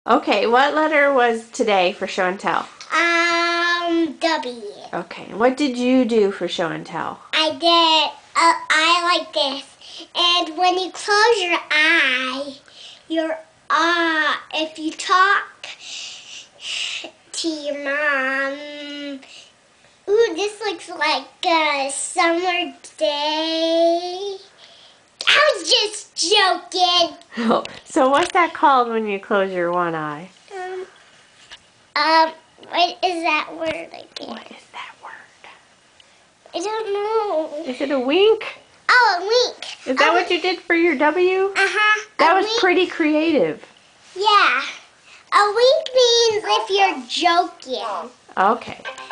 Okay, what letter was today for show and tell? W. Okay, what did you do for show and tell? I did eye like this. And when you close your if you talk to your mom, ooh, this looks like a summer day. I was just joking. Oh, so what's that called when you close your one eye? What is that word again? What is that word? I don't know. Is it a wink? Oh, a wink. Is that what you did for your W? Uh-huh. That a was wink. pretty creative. Yeah. A wink means if you're joking. Okay.